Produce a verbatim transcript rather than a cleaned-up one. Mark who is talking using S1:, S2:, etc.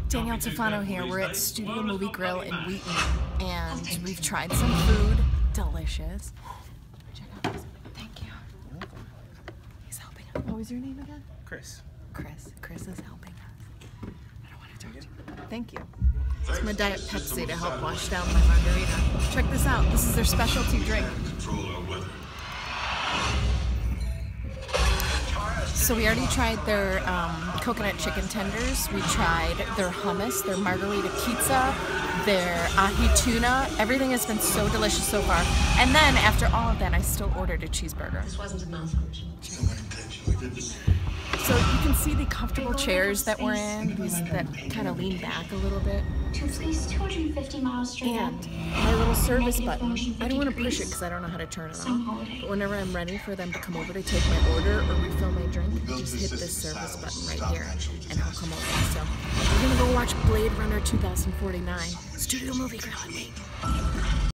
S1: Danielle Tufano here. We're at Studio Movie Grill in Wheaton, and we've tried some food. Delicious. Check out this. Thank you. He's helping us. What was your name again?
S2: Chris.
S1: Chris. Chris is helping us. I don't want to talk to you. Thank you. It's my Diet Pepsi to help wash down my margarita. Check this out. This is their specialty drink. So we already tried their um, coconut chicken tenders. We tried their hummus, their margarita pizza, their ahi tuna. Everything has been so delicious so far. And then after all of that, I still ordered a cheeseburger.
S3: This wasn't a malfunction.
S1: So you can see the comfortable chairs that we're in, these that kind of lean back a little bit.
S3: To at least two hundred fifty miles straight up.
S1: And my little service button, I don't want to push it because I don't know how to turn it on. But whenever I'm ready for them to come over to take my order or refill my drink, just hit this service button right here and he'll come over. So we're going to go watch Blade Runner two thousand forty-nine, Studio Movie Grill in Wheaton.